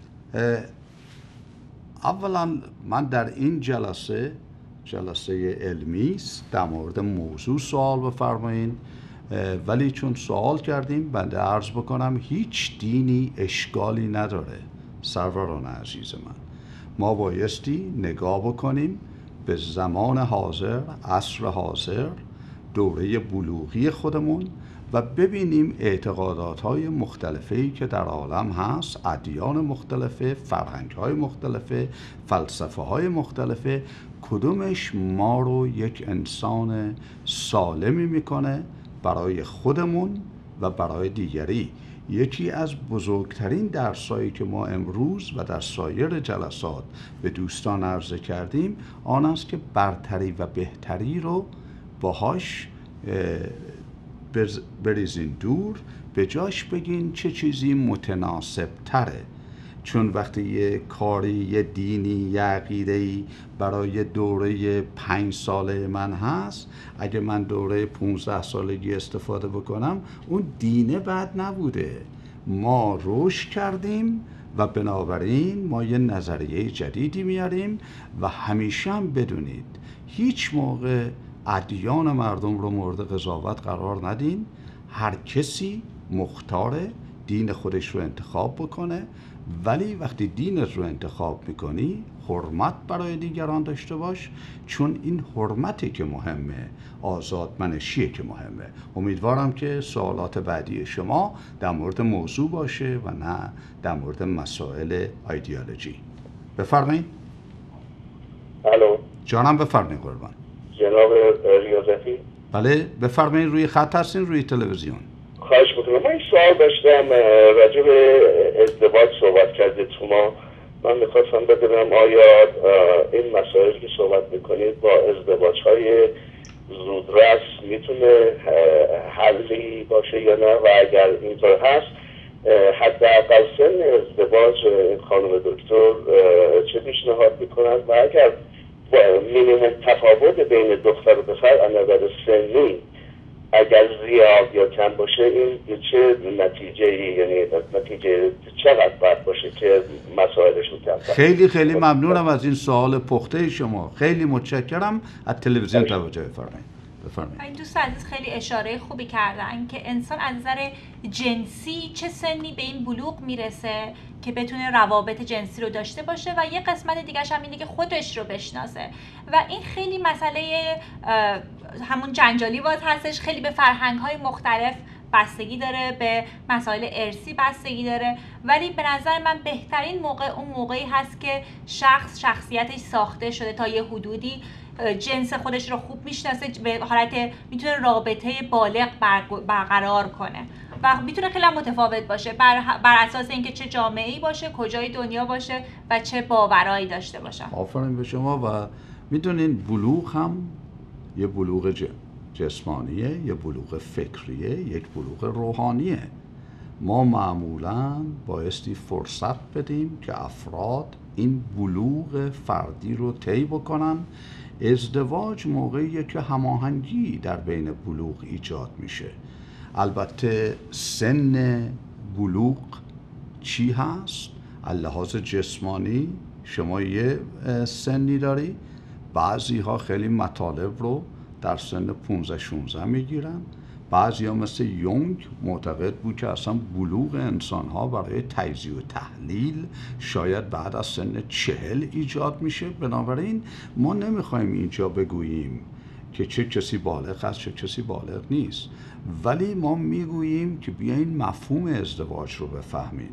اولا من در این جلسه جلسه علمی است، در مورد موضوع سوال بفرمایید، ولی چون سوال کردیم بنده عرض بکنم هیچ دینی اشکالی نداره. سروران عزیز من، ما بایستی نگاه بکنیم به زمان حاضر، عصر حاضر، دوره بلوغی خودمون و ببینیم اعتقادات‌های مختلفی که در عالم هست، ادیان مختلفه، فرهنگ‌های مختلفه، فلسفه‌های مختلفه، کدومش ما رو یک انسان سالمی میکنه برای خودمون و برای دیگری. یکی از بزرگترین درسایی که ما امروز و در سایر جلسات به دوستان عرضه کردیم آن است که برتری و بهتری رو باهاش بریزین دور، به جاش بگین چه چیزی متناسب تره. چون وقتی یه کاری، یه دینی، یه عقیده‌ای برای دوره پنج ساله من هست، اگه من دوره پونزده سالگی استفاده بکنم اون دینه بد نبوده. ما رشد کردیم و بنابراین ما یه نظریه جدیدی میاریم و همیشه هم بدونید هیچ موقع ادیان مردم رو مورد قضاوت قرار ندین. هر کسی مختاره دین خودش رو انتخاب بکنه، ولی وقتی دینت رو انتخاب میکنی حرمت برای دیگران داشته باش، چون این حرمتی که مهمه، آزادمنشیه که مهمه. امیدوارم که سوالات بعدی شما در مورد موضوع باشه و نه در مورد مسائل ایدئولوژی. بفرمایید. الو جانم بفرمایید قربان. جناب ریاضتی؟ بله بفرمایید. روی خط هستین؟ روی تلویزیون؟ خواهش میکنم. من این سوال داشتم راجع به ازدواج صحبت کردید شما. من میخواستم بدونم آیا این مسائلی که صحبت میکنید با ازدواج های زودرس میتونه حلی باشه یا نه، و اگر اینطور هست حداقل سن ازدواج خانم دکتر چه پیشنهاد میکنن، و اگر مینیمم تفاوت بین دختر و پسر از نظر سنی اگر زیاد یا کم باشه این چه نتیجه، یعنی نتیجه چقدر باید باشه که مسائلشون کم باشه؟ خیلی خیلی ممنونم از این سوال پخته شما. خیلی متشکرم. از تلویزیون توجه بفرمایید. بفرمایید. این دوست عزیز خیلی اشاره خوبی کردن که انسان از نظر جنسی چه سنی به این بلوغ میرسه که بتونه روابط جنسی رو داشته باشه، و یه قسمت دیگه‌ش هم اینه که خودش رو بشناسه. و این خیلی مسئله همون جنجالی باز هستش، خیلی به فرهنگ‌های مختلف بستگی داره، به مسائل ارثی بستگی داره، ولی به نظر من بهترین موقع اون موقعی هست که شخص شخصیتش ساخته شده تا یه حدودی، جنس خودش رو خوب میشناسه، به حالت میتونه رابطه بالغ برقرار کنه و میتونه خیلی متفاوت باشه بر, بر اساس اینکه چه جامعه‌ای باشه، کجای دنیا باشه و چه باورایی داشته باشه. آفرین به شما. و میدونین بلوغ هم یه بلوغ جسمانیه، یه بلوغ فکریه، یک بلوغ روحانیه. ما معمولاً بایستی فرصت بدیم که افراد این بلوغ فردی رو طی بکنن. ازدواج موقعیه که هماهنگی در بین بلوغ ایجاد میشه. البته سن بلوغ چی هست؟ اللحاظ جسمانی شما یه سنی داری، بعضی ها خیلی مطالب رو در سن پونزده شانزده میگیرن، بعضی ها مثل یونگ معتقد بود که اصلا بلوغ انسان ها برای تجزیه و تحلیل شاید بعد از سن چهل ایجاد میشه. بنابراین ما نمیخوایم اینجا بگوییم که چه کسی بالغ است چه کسی بالغ نیست، ولی ما میگوییم که بیاین مفهوم ازدواج رو بفهمین.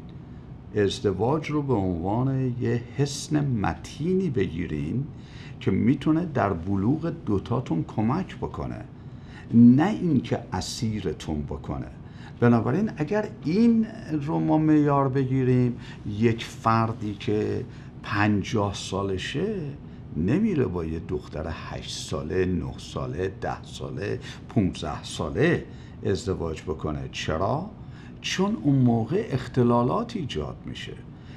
ازدواج رو به عنوان یه حسن متینی بگیرین که میتونه در بلوغ دوتاتون کمک بکنه، نه اینکه اسیرتون بکنه. بنابراین اگر این رو ما معیار بگیریم، یک فردی که پنجاه سالشه نمیره با یه دختر هشت ساله، نه ساله، ده ساله، پونزده ساله ازدواج بکنه. چرا؟ چون اون موقع اختلالات ایجاد میشه.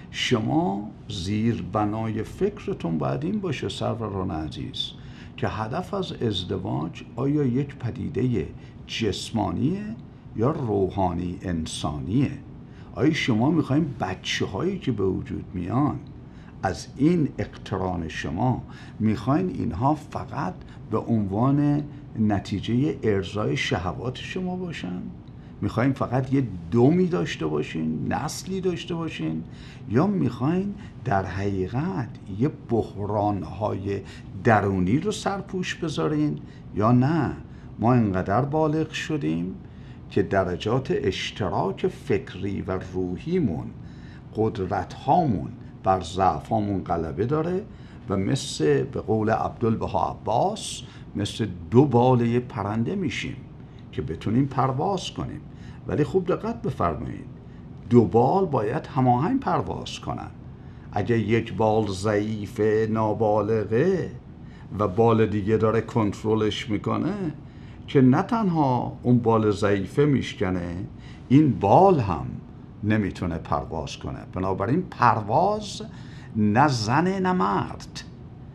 شما زیر بنای فکرتون باید این باشه سروران عزیز که هدف از ازدواج آیا یک پدیده جسمانیه یا روحانی انسانیه؟ آیا شما میخواین بچه هایی که به وجود میان از این اقتران شما میخواین اینها فقط به عنوان نتیجه ارضای شهوات شما باشن؟ میخواین فقط یه دومی داشته باشین، نسلی داشته باشین، یا میخواین در حقیقت یه بحرانهای درونی رو سرپوش بذارین؟ یا نه ما اینقدر بالغ شدیم که درجات اشتراک فکری و روحیمون، قدرت هامون بر ضعف هامون غلبه داره و مثل به قول عبدالبها عباس مثل دو باله پرنده میشیم که بتونیم پرواز کنیم. ولی خوب دقت بفرمایید، دو بال باید هماهنگ پرواز کنن. اگه یک بال ضعیف نابالغه و بال دیگه داره کنترلش میکنه که نه تنها اون بال ضعیفه میشکنه، این بال هم نمیتونه پرواز کنه. بنابراین پرواز نه زن نه مرد،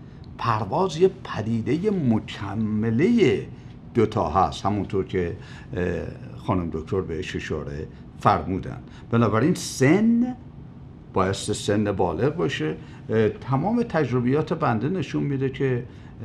پرواز یه پدیده مکمله دوتا هست، همونطور که خانم دکتر بهش اشاره فرمودن. بنابراین سن بایسته سن بالغ باشه. تمام تجربیات بنده نشون میده که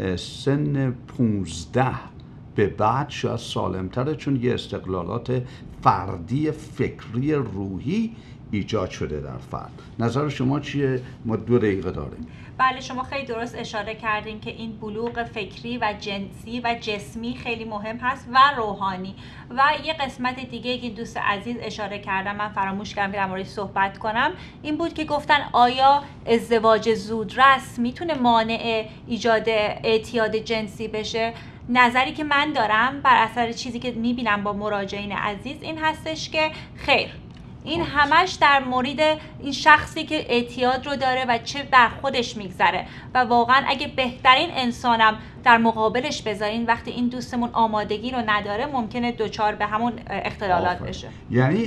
سن پونزده به بعد شاید سالمتره، چون یه استقلالات فردی فکری روحی ایجاد شده در فرد. نظر شما چیه؟ ما دو دقیقه داریم. بله شما خیلی درست اشاره کردین که این بلوغ فکری و جنسی و جسمی خیلی مهم هست و روحانی. و یه قسمت دیگه که دوست عزیز اشاره کردم، من فراموش کردم که در موردش صحبت کنم، این بود که گفتن آیا ازدواج زودرس میتونه مانع ایجاد اعتیاد جنسی بشه؟ نظری که من دارم بر اثر چیزی که میبینم با مراجعین عزیز این هستش که خیر، این همش در مورد این شخصی که اعتیاد رو داره و چه بر خودش میگذره. و واقعا اگه بهترین انسانم در مقابلش بذارین، وقتی این دوستمون آمادگی رو نداره ممکنه دوچار به همون اختلالات آفر. بشه. یعنی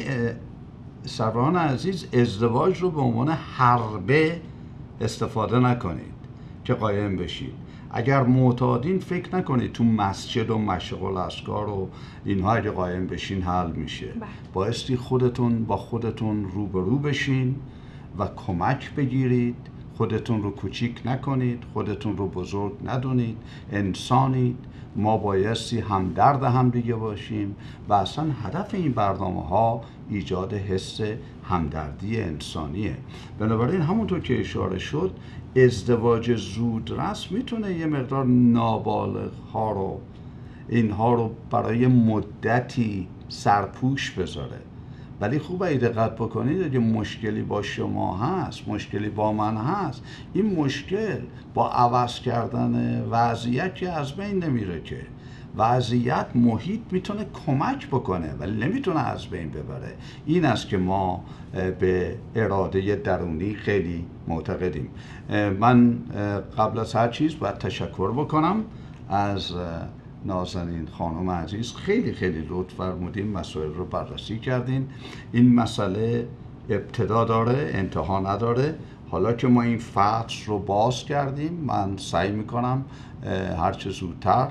سروران عزیز ازدواج رو به عنوان حربه استفاده نکنید که قایم بشید. اگر معتادین فکر نکنید تو مسجد و مشق الاسکار و اینها اگه قایم بشین حل میشه. بایستی خودتون با خودتون روبرو بشین و کمک بگیرید. خودتون رو کوچیک نکنید، خودتون رو بزرگ ندونید، انسانید. ما بایستی همدرد هم دیگه باشیم و اصلا هدف این برنامه ها ایجاد حس همدردی انسانیه. بنابراین همونطور که اشاره شد، ازدواج زودرس میتونه یه مقدار نابالغ ها رو اینها رو برای مدتی سرپوش بذاره. ولی خوبه ای دقت بکنید، اگه مشکلی با شما هست، مشکلی با من هست، این مشکل با عوض کردن وضعیت که از بین نمیره که. وضعیت، محیط میتونه کمک بکنه ولی نمیتونه از بین ببره. این است که ما به اراده درونی خیلی معتقدیم. من قبل از هر چیز باید تشکر بکنم از نازنین خانم عزیز. خیلی خیلی لطف فرمودین، مسائل رو بررسی کردین. این مسئله ابتدا داره، انتها نداره. حالا که ما این فصل رو باز کردیم، من سعی میکنم هرچه زودتر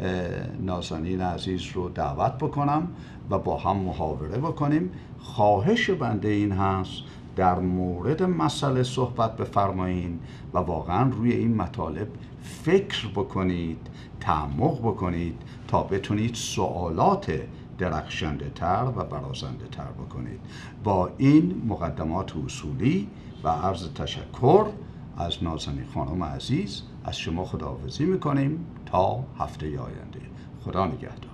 نازنین عزیز رو دعوت بکنم و با هم محاوره بکنیم. خواهش بنده این هست در مورد مسئله صحبت بفرمایید و واقعا روی این مطالب فکر بکنید، تعمق بکنید تا بتونید سوالات درخشنده تر و برازنده تر بکنید. با این مقدمات اصولی و عرض تشکر از نازنین خانم عزیز از شما خداحافظی میکنیم تا هفته آینده. خدا نگهدار.